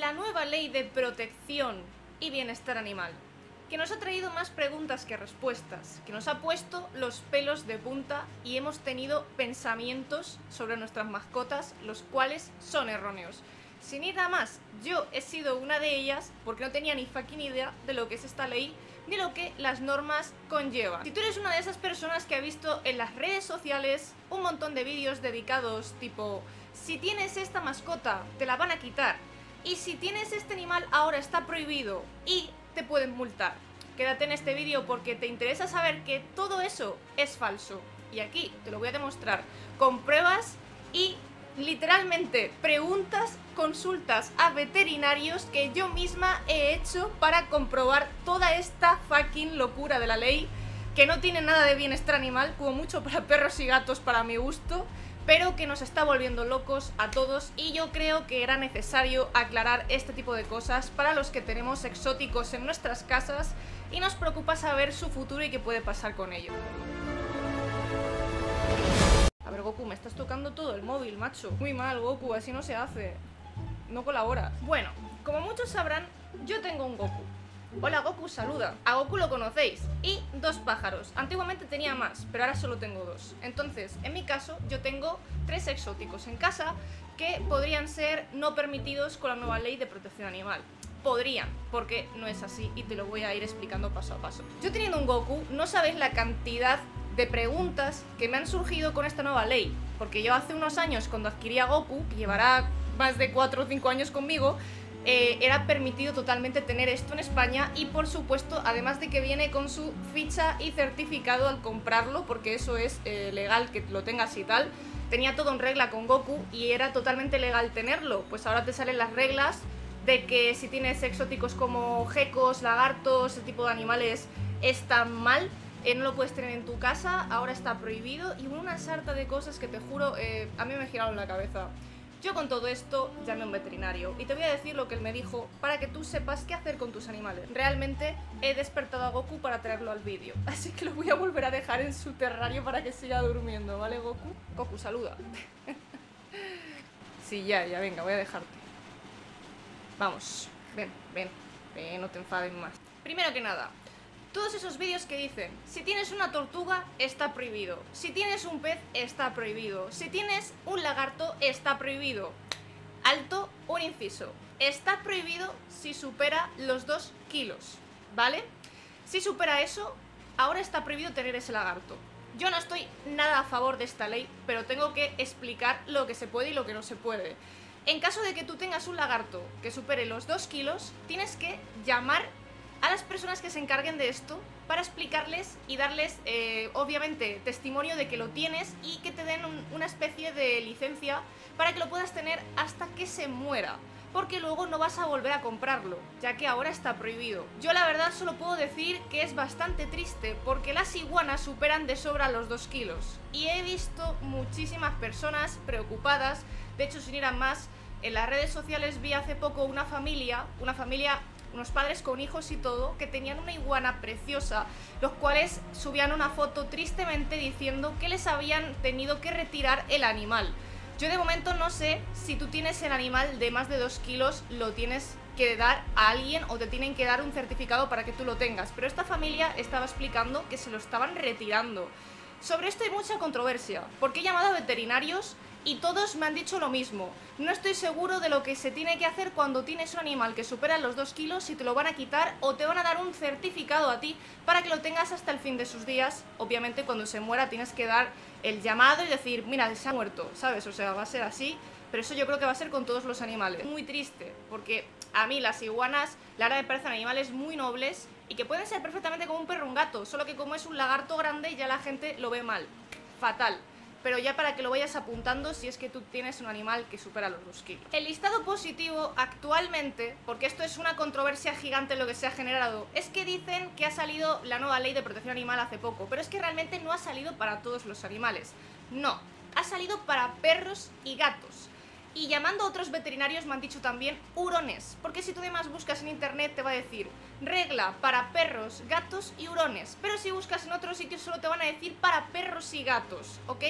la nueva ley de protección y bienestar animal, que nos ha traído más preguntas que respuestas, que nos ha puesto los pelos de punta y hemos tenido pensamientos sobre nuestras mascotas, los cuales son erróneos. Sin ir a más, yo he sido una de ellas porque no tenía ni fucking idea de lo que es esta ley ni lo que las normas conllevan. Si tú eres una de esas personas que ha visto en las redes sociales un montón de vídeos dedicados tipo si tienes esta mascota te la van a quitar y si tienes este animal ahora está prohibido y te pueden multar, quédate en este vídeo porque te interesa saber que todo eso es falso y aquí te lo voy a demostrar con pruebas y literalmente preguntas, consultas a veterinarios que yo misma he hecho para comprobar toda esta fucking locura de la ley, que no tiene nada de bienestar animal, como mucho para perros y gatos para mi gusto, pero que nos está volviendo locos a todos y yo creo que era necesario aclarar este tipo de cosas para los que tenemos exóticos en nuestras casas y nos preocupa saber su futuro y qué puede pasar con ellos. A ver, Goku, me estás tocando todo el móvil, macho. Muy mal, Goku, así no se hace. No colabora. Bueno, como muchos sabrán, yo tengo un Goku. Hola, Goku, saluda. A Goku lo conocéis. Y 2 pájaros. Antiguamente tenía más, pero ahora solo tengo 2. Entonces, en mi caso, yo tengo 3 exóticos en casa que podrían ser no permitidos con la nueva ley de protección animal. Podrían, porque no es así y te lo voy a ir explicando paso a paso. Yo teniendo un Goku, no sabéis la cantidad de preguntas que me han surgido con esta nueva ley, porque yo hace unos años cuando adquirí a Goku, que llevará más de 4 o 5 años conmigo, era permitido totalmente tener esto en España y por supuesto, además de que viene con su ficha y certificado al comprarlo, porque eso es legal que lo tengas y tal, tenía todo en regla con Goku y era totalmente legal tenerlo, pues ahora te salen las reglas de que si tienes exóticos como gecos, lagartos, ese tipo de animales están mal. No lo puedes tener en tu casa, ahora está prohibido y una sarta de cosas que te juro, a mí me giraron la cabeza. Yo con todo esto llamé a un veterinario y te voy a decir lo que él me dijo para que tú sepas qué hacer con tus animales. Realmente he despertado a Goku para traerlo al vídeo, así que lo voy a volver a dejar en su terrario para que siga durmiendo, ¿vale, Goku? Goku, saluda. Sí, ya, venga, voy a dejarte. Vamos, ven, no te enfades más. Primero que nada, todos esos vídeos que dicen, si tienes una tortuga, está prohibido. Si tienes un pez, está prohibido. Si tienes un lagarto, está prohibido. Alto, un inciso. Está prohibido si supera los 2 kilos, ¿vale? Si supera eso, ahora está prohibido tener ese lagarto. Yo no estoy nada a favor de esta ley, pero tengo que explicar lo que se puede y lo que no se puede. En caso de que tú tengas un lagarto que supere los 2 kilos, tienes que llamar a las personas que se encarguen de esto para explicarles y darles, obviamente, testimonio de que lo tienes y que te den una especie de licencia para que lo puedas tener hasta que se muera, porque luego no vas a volver a comprarlo, ya que ahora está prohibido. Yo la verdad solo puedo decir que es bastante triste porque las iguanas superan de sobra los 2 kilos y he visto muchísimas personas preocupadas. De hecho, sin ir a más, en las redes sociales vi hace poco una familia, unos padres con hijos y todo, que tenían una iguana preciosa, los cuales subían una foto tristemente diciendo que les habían tenido que retirar el animal. Yo de momento no sé si tú tienes el animal de más de 2 kilos, lo tienes que dar a alguien o te tienen que dar un certificado para que tú lo tengas, pero esta familia estaba explicando que se lo estaban retirando. Sobre esto hay mucha controversia, porque he llamado a veterinarios y todos me han dicho lo mismo. No estoy seguro de lo que se tiene que hacer cuando tienes un animal que supera los 2 kilos, si te lo van a quitar o te van a dar un certificado a ti para que lo tengas hasta el fin de sus días. Obviamente cuando se muera tienes que dar el llamado y decir, mira, se ha muerto, ¿sabes? O sea, va a ser así, pero eso yo creo que va a ser con todos los animales. Muy triste, porque a mí las iguanas, la verdad me parecen animales muy nobles y que pueden ser perfectamente como un perro o un gato, solo que como es un lagarto grande ya la gente lo ve mal, fatal. Pero ya para que lo vayas apuntando si es que tú tienes un animal que supera los 2 kilos. El listado positivo actualmente, porque esto es una controversia gigante lo que se ha generado, es que dicen que ha salido la nueva ley de protección animal hace poco, pero es que realmente no ha salido para todos los animales. No, ha salido para perros y gatos. Y llamando a otros veterinarios me han dicho también hurones, porque si tú además buscas en internet te va a decir regla para perros, gatos y hurones, pero si buscas en otros sitios solo te van a decir para perros y gatos, ¿ok?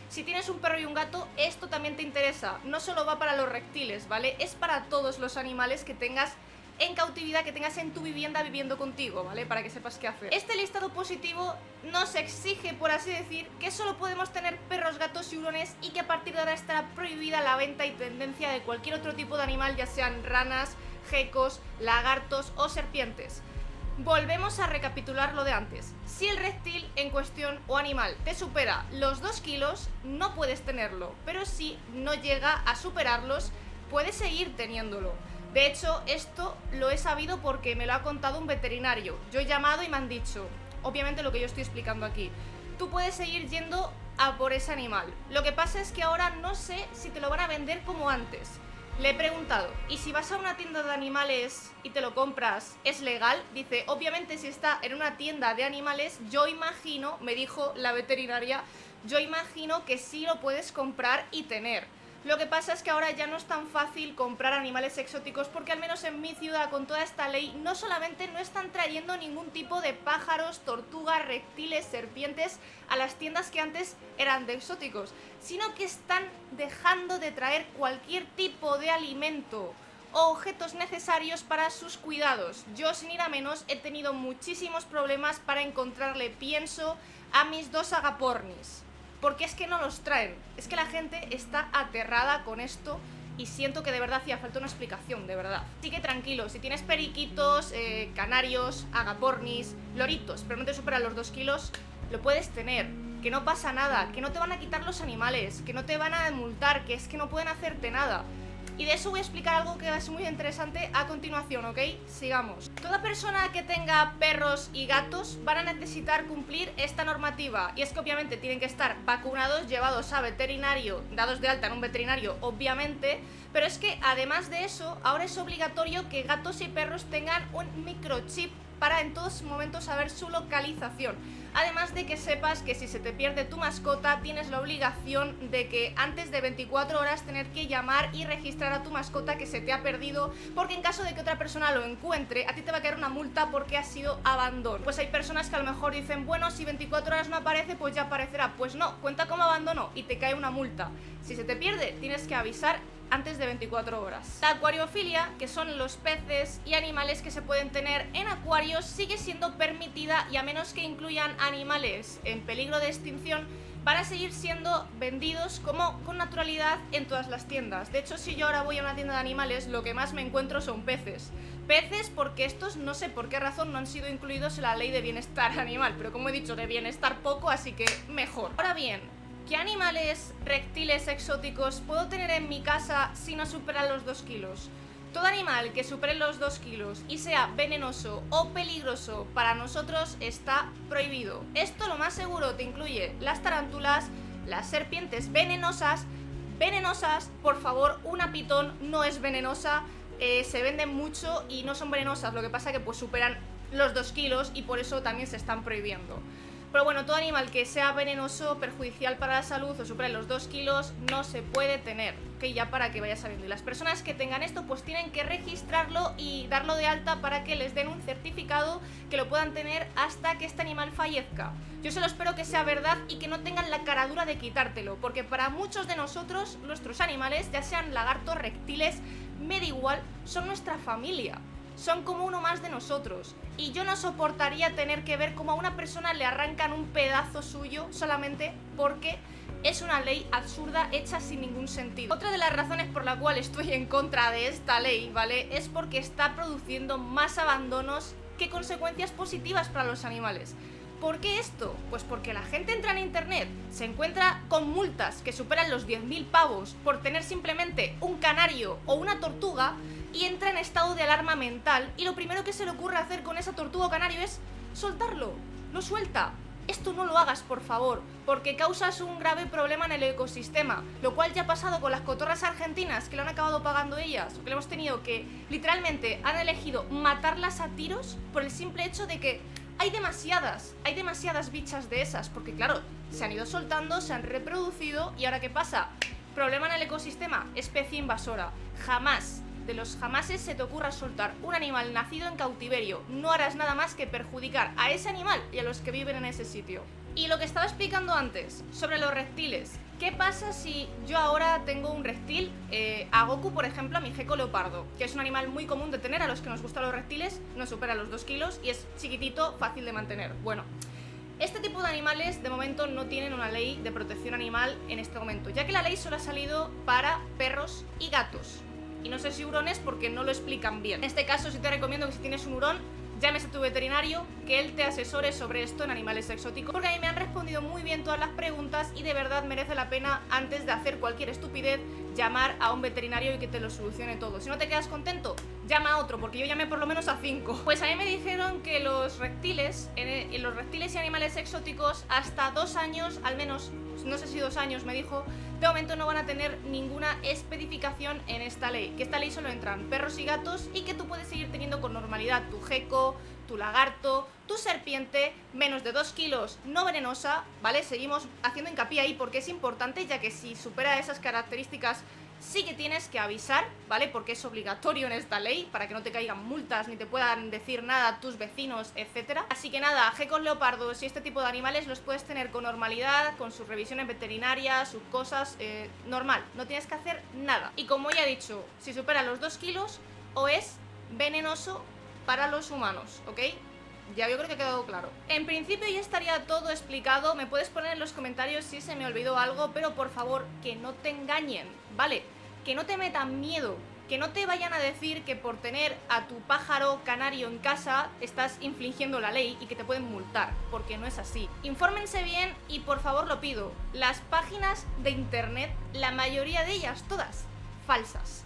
Si tienes un perro y un gato, esto también te interesa. No solo va para los reptiles, ¿vale? Es para todos los animales que tengas en cautividad, que tengas en tu vivienda viviendo contigo, ¿vale? Para que sepas qué hacer. Este listado positivo nos exige, por así decir, que solo podemos tener perros, gatos y hurones y que a partir de ahora estará prohibida la venta y tendencia de cualquier otro tipo de animal, ya sean ranas, gecos, lagartos o serpientes. Volvemos a recapitular lo de antes. Si el reptil en cuestión o animal te supera los 2 kilos, no puedes tenerlo, pero si no llega a superarlos, puedes seguir teniéndolo. De hecho, esto lo he sabido porque me lo ha contado un veterinario. Yo he llamado y me han dicho, obviamente lo que yo estoy explicando aquí, tú puedes seguir yendo a por ese animal. Lo que pasa es que ahora no sé si te lo van a vender como antes. Le he preguntado, ¿y si vas a una tienda de animales y te lo compras, es legal? Dice, obviamente si está en una tienda de animales, yo imagino, me dijo la veterinaria, yo imagino que sí lo puedes comprar y tener. Lo que pasa es que ahora ya no es tan fácil comprar animales exóticos porque al menos en mi ciudad con toda esta ley no solamente no están trayendo ningún tipo de pájaros, tortugas, reptiles, serpientes a las tiendas que antes eran de exóticos, sino que están dejando de traer cualquier tipo de alimento o objetos necesarios para sus cuidados. Yo, sin ir a menos, he tenido muchísimos problemas para encontrarle pienso a mis 2 agapornis. Porque es que no los traen, es que la gente está aterrada con esto y siento que de verdad hacía falta una explicación, de verdad. Así que tranquilo, si tienes periquitos, canarios, agapornis, loritos, pero no te superan los 2 kilos, lo puedes tener, que no pasa nada, que no te van a quitar los animales, que no te van a multar, que es que no pueden hacerte nada. Y de eso voy a explicar algo que es muy interesante a continuación, ¿ok? Sigamos. Toda persona que tenga perros y gatos van a necesitar cumplir esta normativa. Y es que obviamente tienen que estar vacunados, llevados a veterinario, dados de alta en un veterinario, obviamente. Pero es que además de eso, ahora es obligatorio que gatos y perros tengan un microchip para en todos momentos saber su localización. Además de que sepas que si se te pierde tu mascota, tienes la obligación de que antes de 24 horas tener que llamar y registrar a tu mascota que se te ha perdido, porque en caso de que otra persona lo encuentre, a ti te va a caer una multa porque ha sido abandono. Pues hay personas que a lo mejor dicen, bueno, si 24 horas no aparece, pues ya aparecerá. Pues no, cuenta como abandono y te cae una multa. Si se te pierde, tienes que avisar antes de 24 horas. La acuariofilia, que son los peces y animales que se pueden tener en acuarios, sigue siendo permitida y a menos que incluyan animales en peligro de extinción, van a seguir siendo vendidos como con naturalidad en todas las tiendas. De hecho, si yo ahora voy a una tienda de animales, lo que más me encuentro son peces. Peces porque estos no sé por qué razón no han sido incluidos en la ley de bienestar animal, pero como he dicho, de bienestar poco, así que mejor. Ahora bien, ¿qué animales reptiles exóticos puedo tener en mi casa si no superan los 2 kilos? Todo animal que supere los 2 kilos y sea venenoso o peligroso para nosotros está prohibido. Esto lo más seguro te incluye las tarántulas, las serpientes venenosas. Venenosas, por favor, una pitón no es venenosa, se venden mucho y no son venenosas, lo que pasa que pues superan los 2 kilos y por eso también se están prohibiendo. Pero bueno, todo animal que sea venenoso, perjudicial para la salud o supere los 2 kilos no se puede tener, ¿ok? Ya para que vayas sabiendo. Y las personas que tengan esto pues tienen que registrarlo y darlo de alta para que les den un certificado que lo puedan tener hasta que este animal fallezca. Yo solo espero que sea verdad y que no tengan la caradura de quitártelo, porque para muchos de nosotros, nuestros animales, ya sean lagartos, reptiles, me da igual, son nuestra familia. Son como uno más de nosotros y yo no soportaría tener que ver cómo a una persona le arrancan un pedazo suyo solamente porque es una ley absurda hecha sin ningún sentido. Otra de las razones por la cual estoy en contra de esta ley, ¿vale? Es porque está produciendo más abandonos que consecuencias positivas para los animales. ¿Por qué esto? Pues porque la gente entra en internet, se encuentra con multas que superan los 10.000 pavos por tener simplemente un canario o una tortuga y entra en estado de alarma mental y lo primero que se le ocurre hacer con esa tortuga o canario es soltarlo, lo suelta. Esto no lo hagas, por favor, porque causas un grave problema en el ecosistema, lo cual ya ha pasado con las cotorras argentinas, que lo han acabado pagando ellas, que le hemos tenido que, literalmente, han elegido matarlas a tiros por el simple hecho de que hay demasiadas bichas de esas, porque claro, se han ido soltando, se han reproducido y ahora ¿qué pasa? Problema en el ecosistema, especie invasora. Jamás, de los jamases se te ocurra soltar un animal nacido en cautiverio. No harás nada más que perjudicar a ese animal y a los que viven en ese sitio. Y lo que estaba explicando antes sobre los reptiles, ¿Qué pasa si yo ahora tengo un reptil, a Goku, por ejemplo, a mi gecko leopardo, que es un animal muy común de tener a los que nos gustan los reptiles, no supera los 2 kilos y es chiquitito, fácil de mantener? Bueno, este tipo de animales de momento no tienen una ley de protección animal en este momento, ya que la ley solo ha salido para perros y gatos. Y no sé si hurones porque no lo explican bien. En este caso sí te recomiendo que si tienes un hurón, llames a tu veterinario, que él te asesore sobre esto en animales exóticos, porque a mí me han respondido muy bien todas las preguntas y de verdad merece la pena, antes de hacer cualquier estupidez, llamar a un veterinario y que te lo solucione todo. Si no te quedas contento, llama a otro, porque yo llamé por lo menos a 5. Pues a mí me dijeron que los reptiles, en los reptiles y animales exóticos, hasta 2 años, al menos, no sé si 2 años me dijo, de momento no van a tener ninguna especificación en esta ley, que esta ley solo entran perros y gatos y que tú puedes seguir teniendo con normalidad tu gecko, tu lagarto, tu serpiente, menos de 2 kilos, no venenosa, ¿vale? Seguimos haciendo hincapié ahí porque es importante, ya que si supera esas características sí que tienes que avisar, ¿vale? Porque es obligatorio en esta ley, para que no te caigan multas ni te puedan decir nada tus vecinos, etcétera. Así que nada, geckos leopardos y este tipo de animales los puedes tener con normalidad, con sus revisiones veterinarias, sus cosas, normal, no tienes que hacer nada. Y como ya he dicho, si supera los 2 kilos o es venenoso para los humanos, ¿ok? Ya yo creo que ha quedado claro. En principio ya estaría todo explicado. Me puedes poner en los comentarios si se me olvidó algo, pero por favor, que no te engañen, ¿vale? Que no te metan miedo, que no te vayan a decir que por tener a tu pájaro canario en casa estás infringiendo la ley y que te pueden multar, porque no es así. Infórmense bien y por favor lo pido, las páginas de internet, la mayoría de ellas, todas, falsas.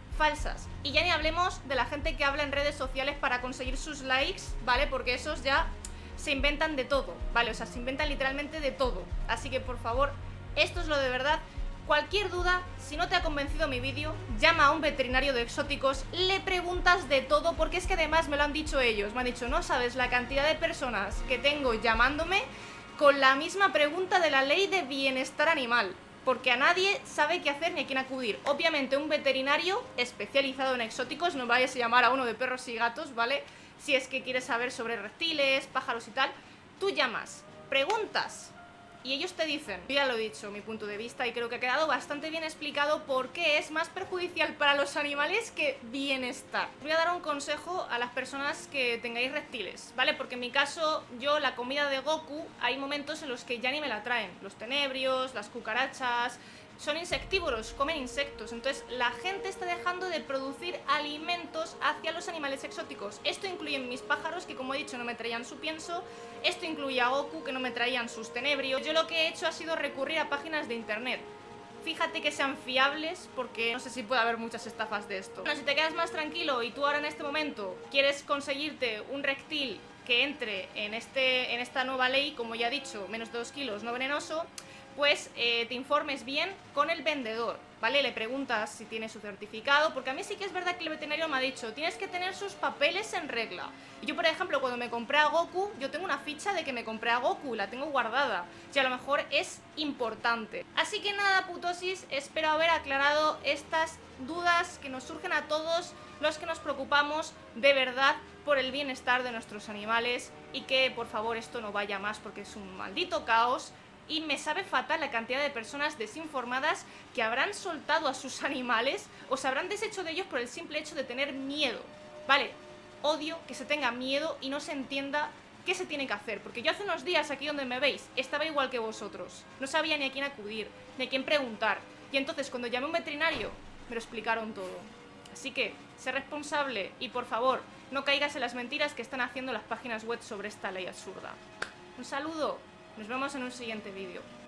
Y ya ni hablemos de la gente que habla en redes sociales para conseguir sus likes, ¿vale? Porque esos ya se inventan de todo, ¿vale? O sea, se inventan literalmente de todo. Así que por favor, esto es lo de verdad. Cualquier duda, si no te ha convencido mi vídeo, llama a un veterinario de exóticos, le preguntas de todo, porque es que además me lo han dicho ellos. Me han dicho, no sabes la cantidad de personas que tengo llamándome con la misma pregunta de la ley de bienestar animal. Porque a nadie sabe qué hacer ni a quién acudir. Obviamente un veterinario especializado en exóticos, no vayas a llamar a uno de perros y gatos, ¿vale? Si es que quieres saber sobre reptiles, pájaros y tal, tú llamas, preguntas y ellos te dicen. Yo ya lo he dicho, mi punto de vista, y creo que ha quedado bastante bien explicado por qué es más perjudicial para los animales que bienestar. Voy a dar un consejo a las personas que tengáis reptiles, ¿vale? Porque en mi caso, yo la comida de Goku, hay momentos en los que ya ni me la traen. Los tenebrios, las cucarachas, son insectívoros, comen insectos. Entonces la gente está dejando de producir alimentos hacia los animales exóticos. Esto incluye mis pájaros, que como he dicho no me traían su pienso. Esto incluye a Goku, que no me traían sus tenebrios. Yo lo que he hecho ha sido recurrir a páginas de internet. Fíjate que sean fiables, porque no sé si puede haber muchas estafas de esto. Bueno, si te quedas más tranquilo y tú ahora en este momento quieres conseguirte un reptil que entre en esta nueva ley, como ya he dicho, menos de 2 kilos, no venenoso, pues te informes bien con el vendedor, ¿vale? Le preguntas si tiene su certificado, porque a mí sí que es verdad que el veterinario me ha dicho, tienes que tener sus papeles en regla. Y yo, por ejemplo, cuando me compré a Goku, yo tengo una ficha de que me compré a Goku, la tengo guardada, y a lo mejor es importante. Así que nada, putosis, espero haber aclarado estas dudas que nos surgen a todos los que nos preocupamos de verdad por el bienestar de nuestros animales, y que por favor esto no vaya más, porque es un maldito caos. Y me sabe fatal la cantidad de personas desinformadas que habrán soltado a sus animales o se habrán deshecho de ellos por el simple hecho de tener miedo, ¿vale? Odio que se tenga miedo y no se entienda qué se tiene que hacer. Porque yo hace unos días, aquí donde me veis, estaba igual que vosotros. No sabía ni a quién acudir, ni a quién preguntar. Y entonces cuando llamé a un veterinario, me lo explicaron todo. Así que, sé responsable y por favor, no caigas en las mentiras que están haciendo las páginas web sobre esta ley absurda. Un saludo. Nos vemos en un siguiente vídeo.